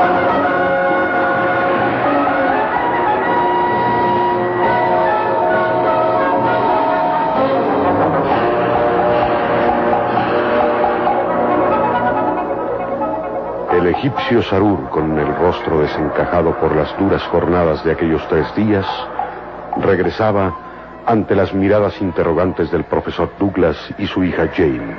El egipcio Sarur, con el rostro desencajado por las duras jornadas de aquellos 3 días, regresaba ante las miradas interrogantes del profesor Douglas y su hija Jane.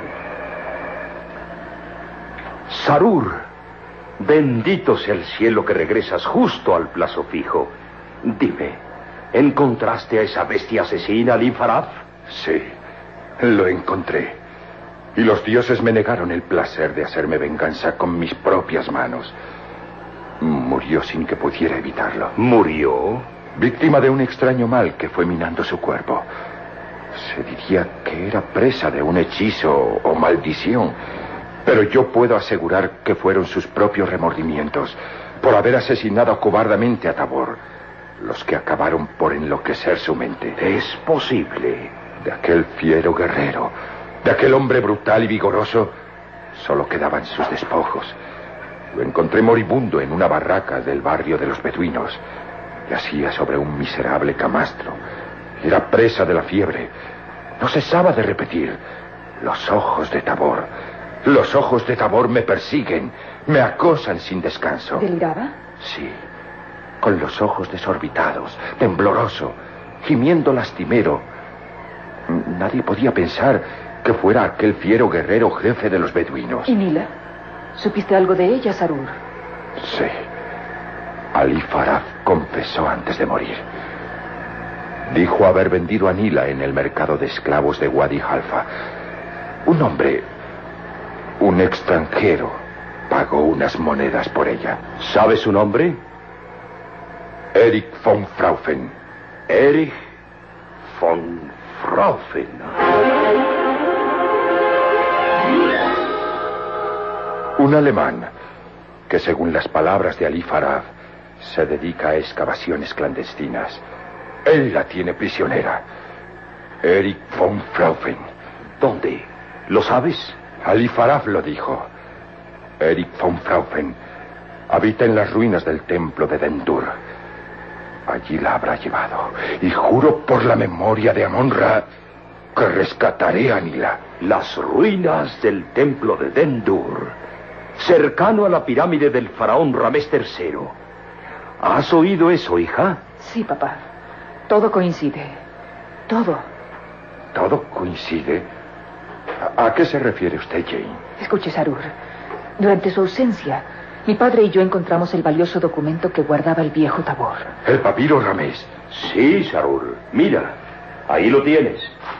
Sarur, bendito sea el cielo que regresas justo al plazo fijo. Dime, ¿encontraste a esa bestia asesina, Ali Faraf? Sí, lo encontré. Y los dioses me negaron el placer de hacerme venganza con mis propias manos. Murió sin que pudiera evitarlo. ¿Murió? Víctima de un extraño mal que fue minando su cuerpo. Se diría que era presa de un hechizo o maldición. Pero yo puedo asegurar que fueron sus propios remordimientos por haber asesinado cobardemente a Tabor los que acabaron por enloquecer su mente. Es posible. De aquel fiero guerrero, de aquel hombre brutal y vigoroso, solo quedaban sus despojos. Lo encontré moribundo en una barraca del barrio de los beduinos. Yacía sobre un miserable camastro. Era presa de la fiebre. No cesaba de repetir: los ojos de Tabor. Los ojos de Tabor me persiguen, me acosan sin descanso. ¿Deliraba? Sí, con los ojos desorbitados, tembloroso, gimiendo lastimero. Nadie podía pensar que fuera aquel fiero guerrero jefe de los beduinos. ¿Y Nila? ¿Supiste algo de ella, Sarur? Sí. Ali Faraf confesó antes de morir. Dijo haber vendido a Nila en el mercado de esclavos de Wadi Halfa. Un hombre, un extranjero, pagó unas monedas por ella. ¿Sabe su nombre? Erich von Fraufen. Erich von Fraufen. Un alemán que, según las palabras de Ali Faraf, se dedica a excavaciones clandestinas. Él la tiene prisionera. Erich von Fraufen. ¿Dónde? ¿Lo sabes? Ali Faraf lo dijo. Erich von Fraufen habita en las ruinas del templo de Dendur. Allí la habrá llevado. Y juro por la memoria de Amon-Ra que rescataré a Nila. Las ruinas del templo de Dendur, cercano a la pirámide del faraón Ramés III. ¿Has oído eso, hija? Sí, papá. Todo coincide. Todo. ¿Todo coincide? ¿A qué se refiere usted, Jane? Escuche, Sarur. Durante su ausencia, mi padre y yo encontramos el valioso documento que guardaba el viejo Tabor. ¿El papiro Ramés? Sí, Sarur. Mira, ahí lo tienes.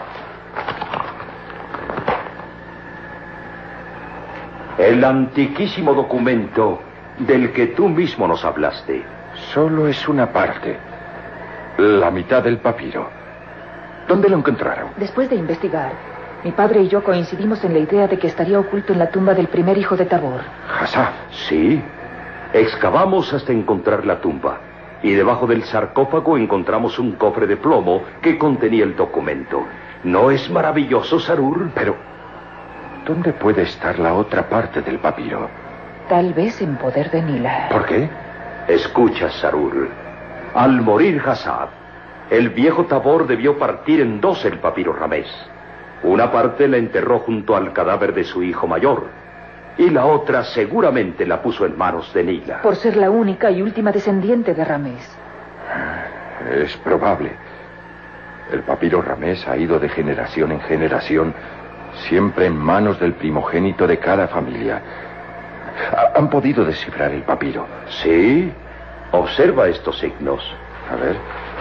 El antiquísimo documento del que tú mismo nos hablaste. Solo es una parte. La mitad del papiro. ¿Dónde lo encontraron? Después de investigar, mi padre y yo coincidimos en la idea de que estaría oculto en la tumba del primer hijo de Tabor. Hassaf. Sí. Excavamos hasta encontrar la tumba. Y debajo del sarcófago encontramos un cofre de plomo que contenía el documento. ¿No es maravilloso, Sarur? Pero, ¿dónde puede estar la otra parte del papiro? Tal vez en poder de Nila. ¿Por qué? Escucha, Sarur. Al morir Hassaf, el viejo Tabor debió partir en 2 el papiro Ramés. Una parte la enterró junto al cadáver de su hijo mayor, y la otra seguramente la puso en manos de Nila. Por ser la única y última descendiente de Ramés. Es probable. El papiro Ramés ha ido de generación en generación, siempre en manos del primogénito de cada familia. ¿Han podido descifrar el papiro? Sí. Observa estos signos. A ver.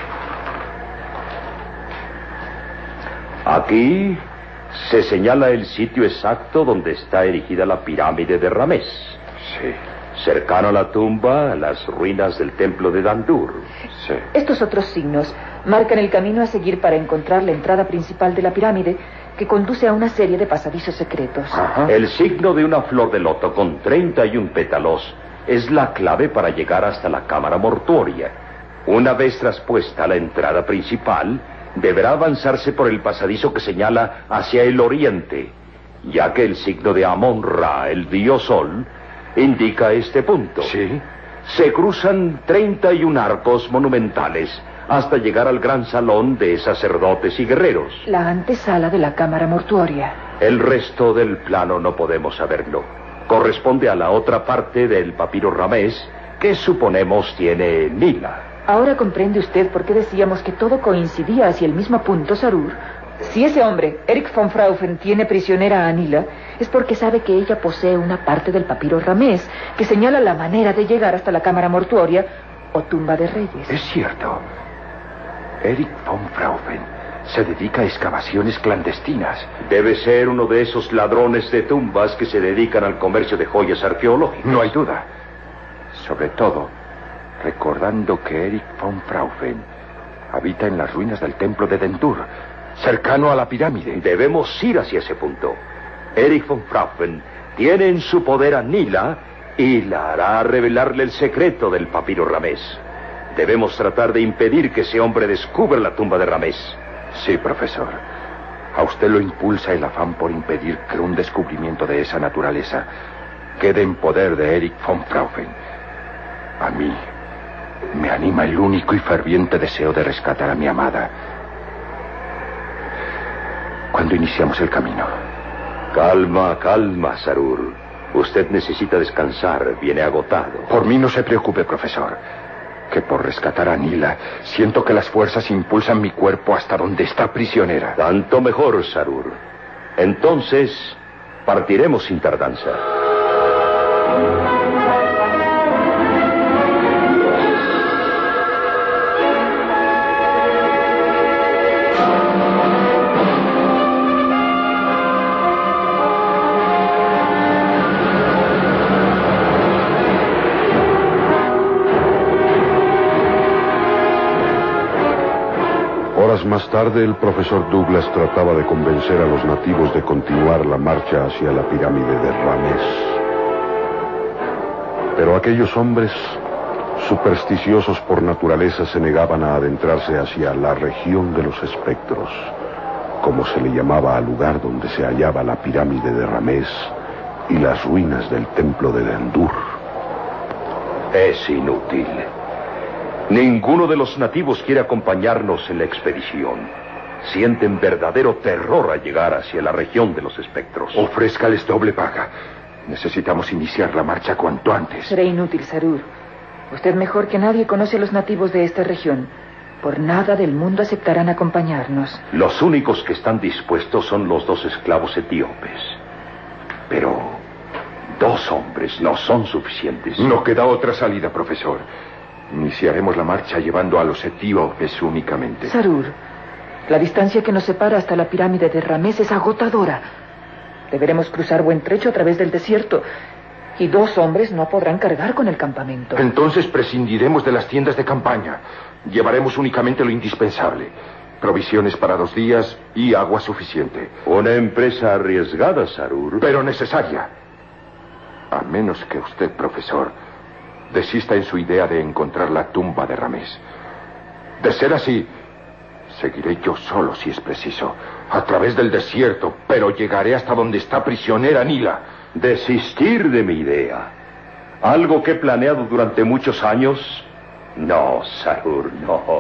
Aquí se señala el sitio exacto donde está erigida la pirámide de Ramés. Sí. Cercano a la tumba, a las ruinas del templo de Dendur. Sí. Estos otros signos marcan el camino a seguir para encontrar la entrada principal de la pirámide, que conduce a una serie de pasadizos secretos. Ajá. El signo de una flor de loto con 31 pétalos es la clave para llegar hasta la cámara mortuoria. Una vez traspuesta la entrada principal, deberá avanzarse por el pasadizo que señala hacia el oriente, ya que el signo de Amon-Ra, el dios Sol, indica este punto. Sí. Se cruzan 31 arcos monumentales hasta llegar al gran salón de sacerdotes y guerreros. La antesala de la cámara mortuoria. El resto del plano no podemos saberlo. Corresponde a la otra parte del papiro Ramés, que suponemos tiene Nila. Ahora comprende usted por qué decíamos que todo coincidía hacia el mismo punto, Sarur. Si ese hombre, Erich von Fraufen, tiene prisionera a Nila, es porque sabe que ella posee una parte del papiro Ramés que señala la manera de llegar hasta la cámara mortuoria o tumba de reyes. Es cierto. Erich von Fraufen se dedica a excavaciones clandestinas. Debe ser uno de esos ladrones de tumbas que se dedican al comercio de joyas arqueológicas. No hay duda. Sobre todo, recordando que Erich von Fraufen habita en las ruinas del templo de Dendur, cercano a la pirámide. Debemos ir hacia ese punto. Erich von Fraufen tiene en su poder a Nila y la hará revelarle el secreto del papiro Ramés. Debemos tratar de impedir que ese hombre descubra la tumba de Ramés. Sí, profesor. A usted lo impulsa el afán por impedir que un descubrimiento de esa naturaleza quede en poder de Erich von Fraufen. A mí me anima el único y ferviente deseo de rescatar a mi amada. ¿Cuándo iniciamos el camino? Calma, calma, Sarur. Usted necesita descansar, viene agotado. Por mí no se preocupe, profesor. Que por rescatar a Nila, siento que las fuerzas impulsan mi cuerpo hasta donde está prisionera. Tanto mejor, Sarur. Entonces, partiremos sin tardanza. Horas más tarde, el profesor Douglas trataba de convencer a los nativos de continuar la marcha hacia la pirámide de Ramés. Pero aquellos hombres, supersticiosos por naturaleza, se negaban a adentrarse hacia la región de los espectros, como se le llamaba al lugar donde se hallaba la pirámide de Ramés y las ruinas del templo de Dendur. Es inútil. Ninguno de los nativos quiere acompañarnos en la expedición. Sienten verdadero terror al llegar hacia la región de los espectros. Ofrézcales doble paga. Necesitamos iniciar la marcha cuanto antes. Será inútil, Sarur. Usted mejor que nadie conoce a los nativos de esta región. Por nada del mundo aceptarán acompañarnos. Los únicos que están dispuestos son los 2 esclavos etíopes. Pero 2 hombres no son suficientes. No queda otra salida, profesor. Iniciaremos la marcha llevando a los etíopes únicamente. Sarur, la distancia que nos separa hasta la pirámide de Ramés es agotadora. Deberemos cruzar buen trecho a través del desierto. Y 2 hombres no podrán cargar con el campamento. Entonces prescindiremos de las tiendas de campaña. Llevaremos únicamente lo indispensable. Provisiones para 2 días y agua suficiente. Una empresa arriesgada, Sarur. Pero necesaria. A menos que usted, profesor, desista en su idea de encontrar la tumba de Ramés. De ser así, seguiré yo solo si es preciso, a través del desierto, pero llegaré hasta donde está prisionera Nila. ¿Desistir de mi idea? ¿Algo que he planeado durante muchos años? No, Sarur, no.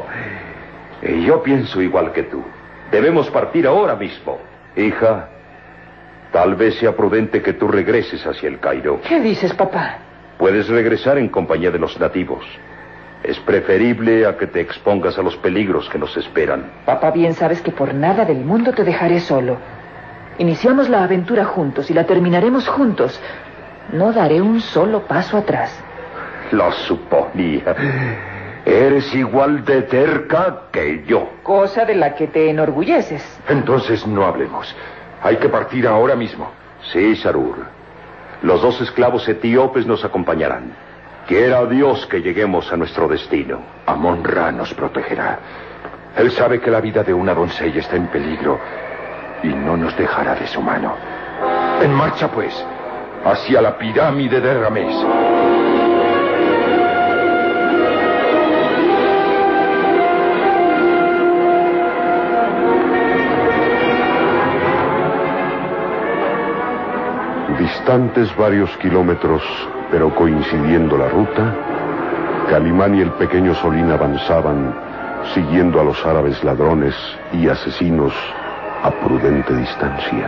Yo pienso igual que tú. Debemos partir ahora mismo. Hija, tal vez sea prudente que tú regreses hacia el Cairo. ¿Qué dices, papá? Puedes regresar en compañía de los nativos. Es preferible a que te expongas a los peligros que nos esperan. Papá, bien sabes que por nada del mundo te dejaré solo. Iniciamos la aventura juntos y la terminaremos juntos. No daré un solo paso atrás. Lo suponía. Eres igual de terca que yo. Cosa de la que te enorgulleces. Entonces no hablemos. Hay que partir ahora mismo. Sí, Sarur. Los 2 esclavos etíopes nos acompañarán. Quiera Dios que lleguemos a nuestro destino. Amon-Ra nos protegerá. Él sabe que la vida de una doncella está en peligro y no nos dejará de su mano. En marcha, pues, hacia la pirámide de Ramés. Distantes varios kilómetros, Pero coincidiendo la ruta, Calimán y el pequeño Solín avanzaban siguiendo a los árabes ladrones y asesinos a prudente distancia.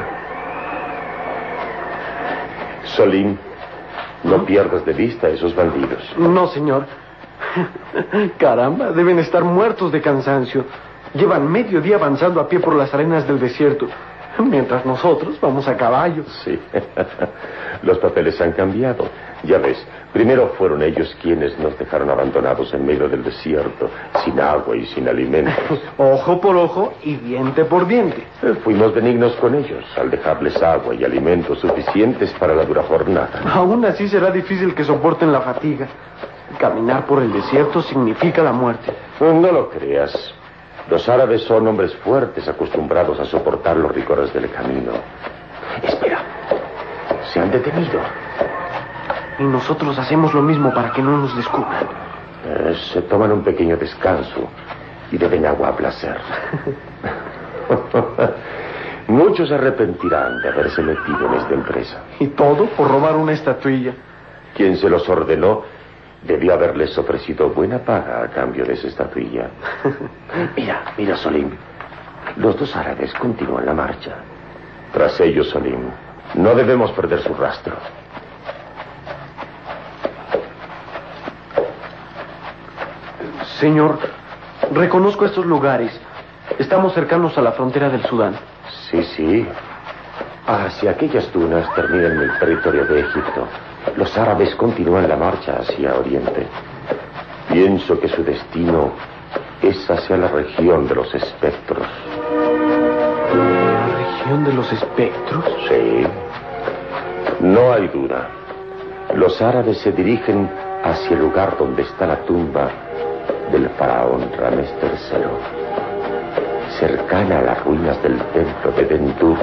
Solín, no pierdas de vista a esos bandidos. No, señor. Caramba, deben estar muertos de cansancio. Llevan medio día avanzando a pie por las arenas del desierto, mientras nosotros vamos a caballo. Sí, los papeles han cambiado. Ya ves, primero fueron ellos quienes nos dejaron abandonados en medio del desierto, sin agua y sin alimentos. Ojo por ojo y diente por diente. Fuimos benignos con ellos al dejarles agua y alimentos suficientes para la dura jornada. Aún así será difícil que soporten la fatiga. Caminar por el desierto significa la muerte. No lo creas. Los árabes son hombres fuertes, acostumbrados a soportar los rigores del camino. Espera, se han detenido. Y nosotros hacemos lo mismo para que no nos descubran. Se toman un pequeño descanso y beben agua a placer. Muchos se arrepentirán de haberse metido en esta empresa. Y todo por robar una estatuilla. Quien se los ordenó debió haberles ofrecido buena paga a cambio de esa estatuilla. Mira, Solín. Los dos árabes continúan la marcha. Tras ellos, Solín. No debemos perder su rastro. Señor, reconozco estos lugares. Estamos cercanos a la frontera del Sudán. Sí. Hacia aquellas dunas terminan el territorio de Egipto. Los árabes continúan la marcha hacia Oriente. Pienso que su destino es hacia la región de los espectros. ¿La región de los espectros? Sí. No hay duda. Los árabes se dirigen hacia el lugar donde está la tumba del faraón Ramés III, cercana a las ruinas del templo de Dendur.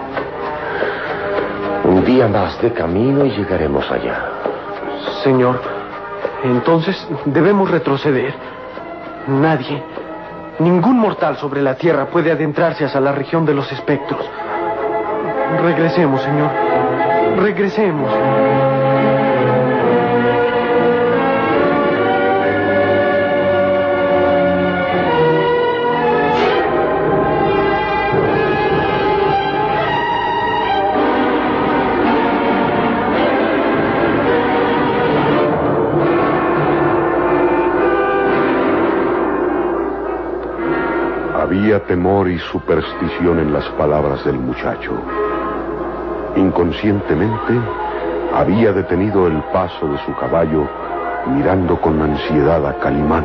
Un día más de camino y llegaremos allá. Señor, entonces debemos retroceder. Nadie, ningún mortal sobre la tierra puede adentrarse hacia la región de los espectros. Regresemos, señor. Regresemos. Había temor y superstición en las palabras del muchacho. Inconscientemente, había detenido el paso de su caballo, mirando con ansiedad a Calimán.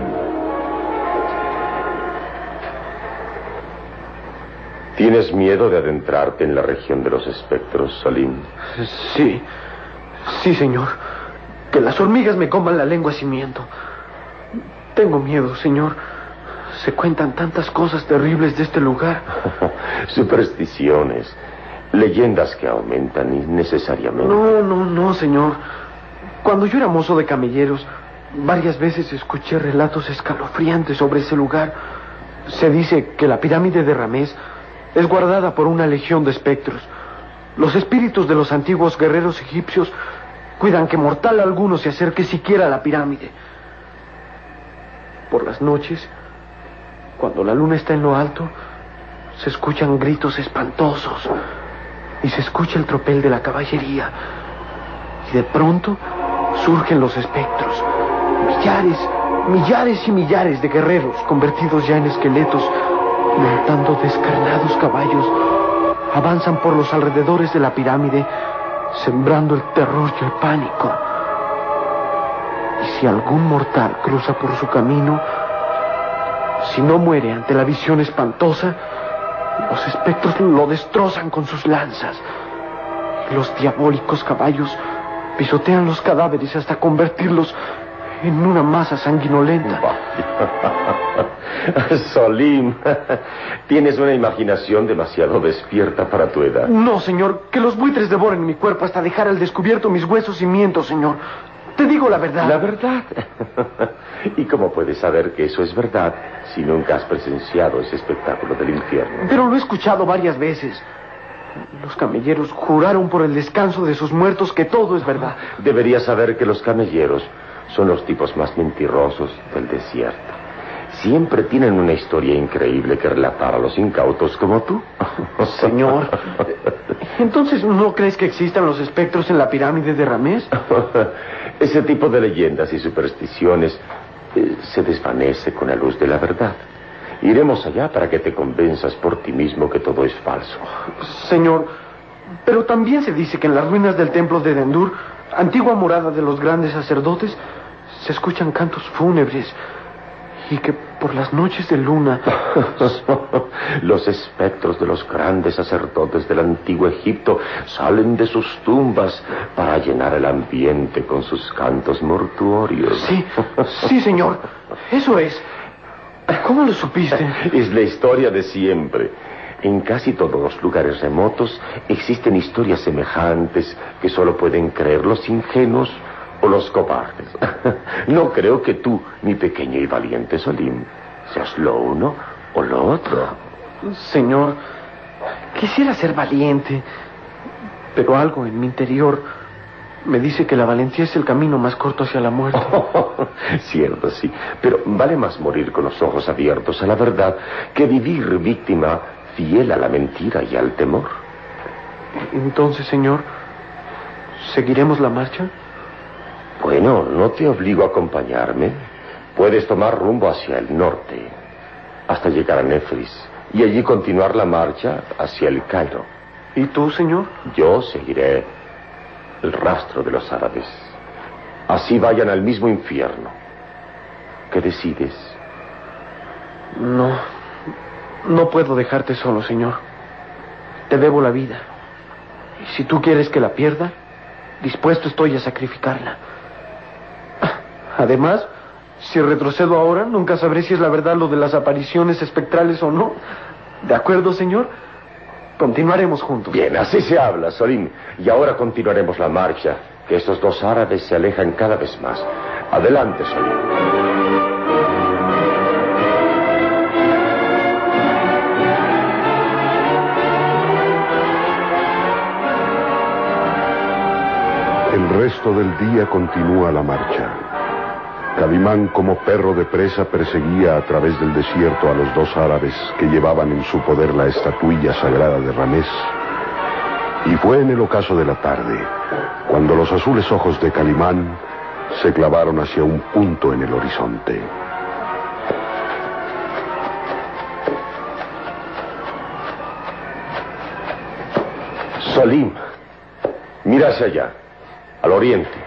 ¿Tienes miedo de adentrarte en la región de los espectros, Solín? Sí, señor. Que las hormigas me coman la lengua si miento. Tengo miedo, señor. Se cuentan tantas cosas terribles de este lugar. Supersticiones, leyendas que aumentan innecesariamente. No, señor. Cuando yo era mozo de camelleros, varias veces escuché relatos escalofriantes sobre ese lugar. Se dice que la pirámide de Ramés es guardada por una legión de espectros. Los espíritus de los antiguos guerreros egipcios cuidan que mortal alguno se acerque siquiera a la pirámide. Por las noches, cuando la luna está en lo alto, se escuchan gritos espantosos y se escucha el tropel de la caballería. Y de pronto surgen los espectros. Millares y millares de guerreros convertidos ya en esqueletos, montando descarnados caballos, avanzan por los alrededores de la pirámide, sembrando el terror y el pánico. Y si algún mortal cruza por su camino, si no muere ante la visión espantosa, los espectros lo destrozan con sus lanzas. Y los diabólicos caballos pisotean los cadáveres hasta convertirlos en una masa sanguinolenta. Solín, tienes una imaginación demasiado despierta para tu edad. No, señor, que los buitres devoren mi cuerpo hasta dejar al descubierto mis huesos y mientos, señor. Te digo la verdad. ¿La verdad? ¿Y cómo puedes saber que eso es verdad si nunca has presenciado ese espectáculo del infierno? Pero lo he escuchado varias veces. Los camelleros juraron por el descanso de sus muertos que todo es verdad. Deberías saber que los camelleros son los tipos más mentirosos del desierto. Siempre tienen una historia increíble que relatar a los incautos como tú. Señor, ¿entonces no crees que existan los espectros en la pirámide de Ramés? Ese tipo de leyendas y supersticiones se desvanece con la luz de la verdad. Iremos allá para que te convenzas por ti mismo que todo es falso. Señor, pero también se dice que en las ruinas del templo de Dendur, antigua morada de los grandes sacerdotes, se escuchan cantos fúnebres y que por las noches de luna... Los espectros de los grandes sacerdotes del antiguo Egipto salen de sus tumbas para llenar el ambiente con sus cantos mortuorios. Sí, señor, eso es. ¿Cómo lo supiste? Es la historia de siempre. En casi todos los lugares remotos existen historias semejantes que solo pueden creer los ingenuos o los cobardes. No creo que tú, mi pequeño y valiente Solim, seas lo uno o lo otro. Señor, quisiera ser valiente, pero algo en mi interior me dice que la valentía es el camino más corto hacia la muerte. Cierto, sí. Pero vale más morir con los ojos abiertos a la verdad que vivir víctima fiel a la mentira y al temor. Entonces, señor, ¿seguiremos la marcha? Bueno, no te obligo a acompañarme. Puedes tomar rumbo hacia el norte, hasta llegar a Néfris, y allí continuar la marcha hacia el Cairo. ¿Y tú, señor? Yo seguiré el rastro de los árabes. Así vayan al mismo infierno. ¿Qué decides? No puedo dejarte solo, señor. Te debo la vida. Y si tú quieres que la pierda, dispuesto estoy a sacrificarla. Además, si retrocedo ahora, nunca sabré si es la verdad lo de las apariciones espectrales o no. ¿De acuerdo, señor? Continuaremos juntos. Bien, así se habla, Solim. Y ahora continuaremos la marcha, que estos dos árabes se alejan cada vez más. Adelante, Solim. El resto del día continúa la marcha. Calimán, como perro de presa, perseguía a través del desierto a los dos árabes que llevaban en su poder la estatuilla sagrada de Ramés. Y fue en el ocaso de la tarde, cuando los azules ojos de Calimán se clavaron hacia un punto en el horizonte. Solim, mira hacia allá, al oriente.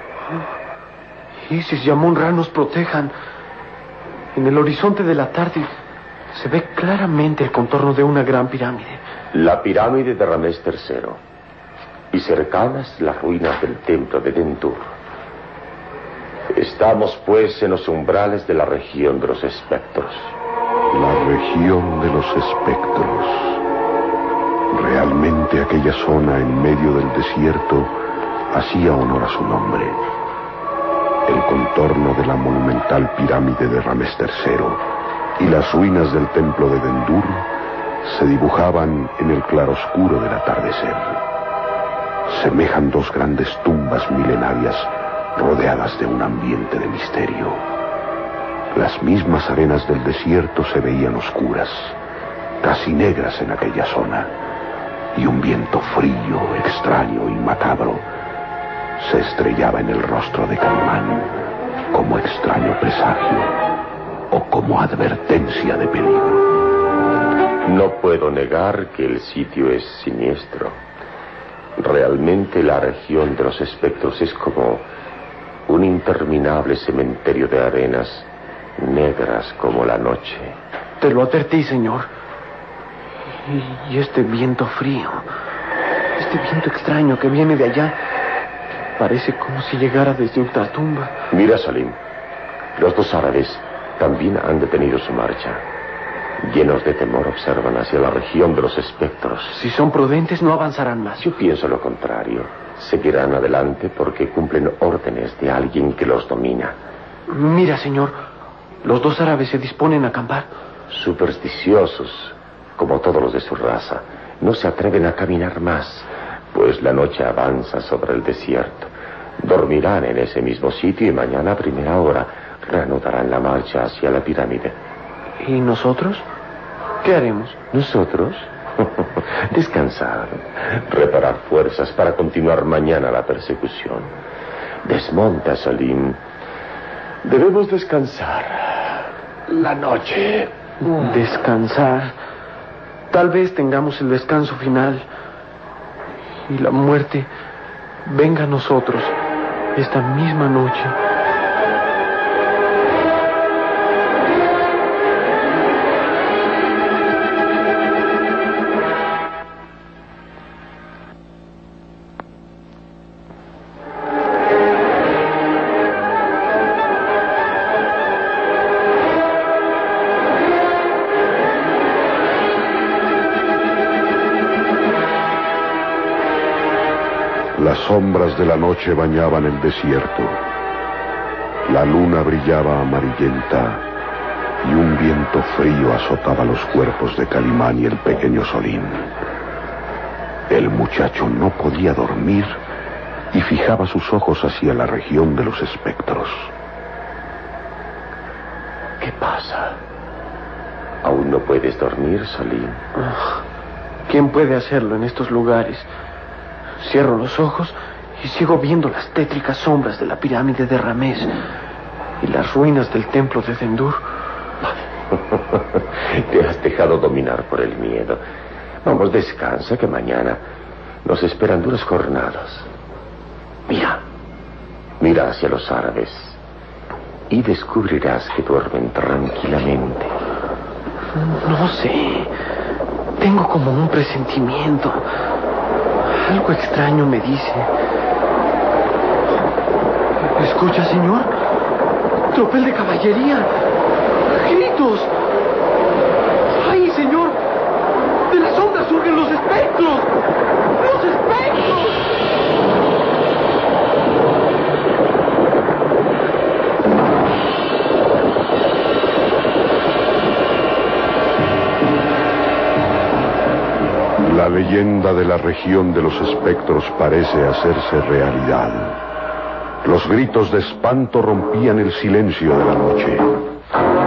Isis y Amon-Ra nos protejan. En el horizonte de la tarde se ve claramente el contorno de una gran pirámide. La pirámide de Ramés III. Y cercanas las ruinas del templo de Dendur. Estamos, pues, en los umbrales de la región de los espectros. La región de los espectros. Realmente aquella zona en medio del desierto hacía honor a su nombre. El contorno de la monumental pirámide de Ramés III y las ruinas del templo de Dendur se dibujaban en el claroscuro del atardecer. Semejan dos grandes tumbas milenarias rodeadas de un ambiente de misterio. Las mismas arenas del desierto se veían oscuras, casi negras en aquella zona, y un viento frío, extraño y macabro se estrellaba en el rostro de Calimán como extraño presagio o como advertencia de peligro. No puedo negar que el sitio es siniestro. Realmente la región de los espectros es como un interminable cementerio de arenas negras como la noche. Te lo advertí, señor. Y este viento frío, este viento extraño que viene de allá, parece como si llegara desde ultratumba. Mira, Salim, los dos árabes también han detenido su marcha. Llenos de temor observan hacia la región de los espectros. Si son prudentes, no avanzarán más. Yo pienso lo contrario. Seguirán adelante porque cumplen órdenes de alguien que los domina. Mira, señor, los dos árabes se disponen a acampar. Supersticiosos, como todos los de su raza. no se atreven a caminar más, pues la noche avanza sobre el desierto. Dormirán en ese mismo sitio y mañana a primera hora reanudarán la marcha hacia la pirámide. ¿Y nosotros? ¿Qué haremos? ¿Nosotros? Descansar, reparar fuerzas para continuar mañana la persecución. Desmonta, Salim. Debemos descansar. La noche. Descansar. Tal vez tengamos el descanso final y la muerte venga a nosotros esta misma noche. Las sombras de la noche bañaban el desierto. La luna brillaba amarillenta y un viento frío azotaba los cuerpos de Calimán y el pequeño Solín. El muchacho no podía dormir y fijaba sus ojos hacia la región de los espectros. ¿Qué pasa? ¿Aún no puedes dormir, Salim? ¿Quién puede hacerlo en estos lugares? Cierro los ojos y sigo viendo las tétricas sombras de la pirámide de Ramés y las ruinas del templo de Dendur. Te has dejado dominar por el miedo. Vamos, descansa, que mañana nos esperan duras jornadas. Mira hacia los árabes y descubrirás que duermen tranquilamente. No sé, tengo como un presentimiento. Algo extraño me dice. ¿Escucha, señor? Tropel de caballería. ¡Gritos! ¡Ay, señor! ¡De las sombras surgen los espectros! ¡Los espectros! La leyenda de la región de los espectros parece hacerse realidad. Los gritos de espanto rompían el silencio de la noche.